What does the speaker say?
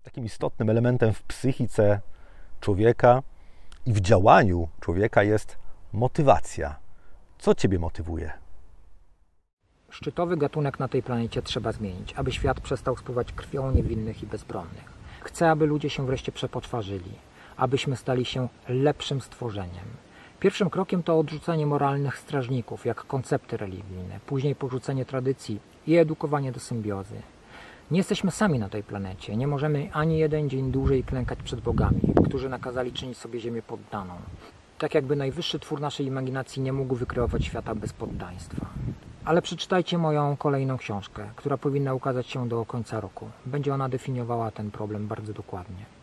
Takim istotnym elementem w psychice człowieka i w działaniu człowieka jest motywacja. Co Ciebie motywuje? Szczytowy gatunek na tej planecie trzeba zmienić, aby świat przestał spływać krwią niewinnych i bezbronnych. Chcę, aby ludzie się wreszcie przepoczwarzyli, abyśmy stali się lepszym stworzeniem. Pierwszym krokiem to odrzucenie moralnych strażników, jak koncepty religijne, później porzucenie tradycji i edukowanie do symbiozy. Nie jesteśmy sami na tej planecie, nie możemy ani jeden dzień dłużej klękać przed bogami, którzy nakazali czynić sobie ziemię poddaną. Tak jakby najwyższy twór naszej imaginacji nie mógł wykreować świata bez poddaństwa. Ale przeczytajcie moją kolejną książkę, która powinna ukazać się do końca roku. Będzie ona definiowała ten problem bardzo dokładnie.